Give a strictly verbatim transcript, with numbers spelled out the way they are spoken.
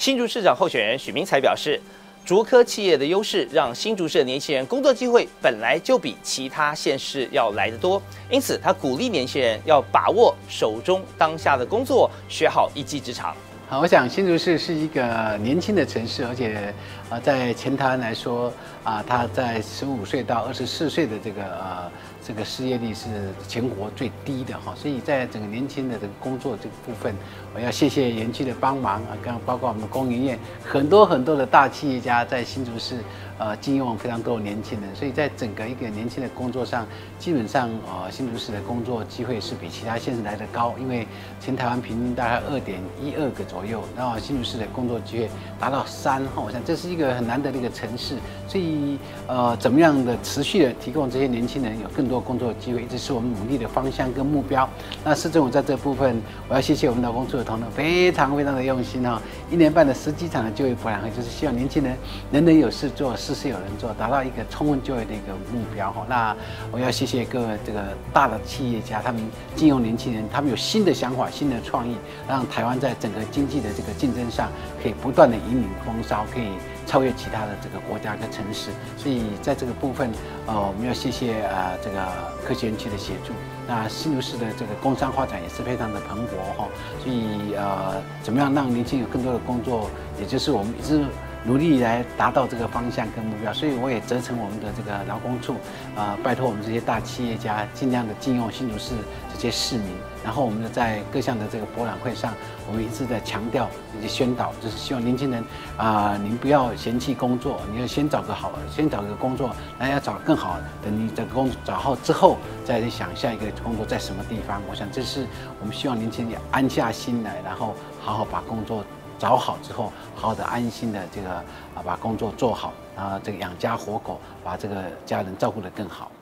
新竹市长候选人许明才表示，竹科企业的优势让新竹市的年轻人工作机会本来就比其他县市要来得多，因此他鼓励年轻人要把握手中当下的工作，学好一技之长。 好，我想新竹市是一个年轻的城市，而且呃，在前台湾来说啊，它在十五岁到二十四岁的这个呃这个失业率是全国最低的哈，所以在整个年轻的这个工作这个部分，我要谢谢园区的帮忙啊，刚包括我们的工研院很多很多的大企业家在新竹市呃聘用非常多的年轻人，所以在整个一个年轻的工作上，基本上呃新竹市的工作机会是比其他县市来得高，因为全台湾平均大概二点一二个左右，然后新竹市的工作机会达到三哈，我想这是一个很难得的一个城市，所以呃怎么样的持续的提供这些年轻人有更多工作机会，一直是我们努力的方向跟目标。那市政府在这部分，我要谢谢我们劳工处的同仁，非常非常的用心哈，一年半的十几场的就业博览会，就是希望年轻人人人有事做，事事有人做，达到一个充分就业的一个目标哈。那我要谢谢各位这个大的企业家，他们金融年轻人，他们有新的想法、新的创意，让台湾在整个经济的这个竞争上可以不断的引领风骚，可以超越其他的这个国家跟城市。所以在这个部分，呃，我们要谢谢呃这个科学园区的协助。那新竹市的这个工商发展也是非常的蓬勃哈，所以呃，怎么样让年轻人有更多的工作，也就是我们一直努力来达到这个方向跟目标。所以我也责成我们的这个劳工处，呃，拜托我们这些大企业家尽量的禁用新竹市这些市民。然后我们呢，在各项的这个博览会上，我们一直在强调以及宣导，就是希望年轻人啊、呃，您不要嫌弃工作，你要先找个好，先找个工作，然后要找更好，等你这个工作找好之后，再去想下一个工作在什么地方。我想这是我们希望年轻人安下心来，然后好好把工作找好之后，好好的安心的这个啊把工作做好，然后这个养家活口，把这个家人照顾得更好。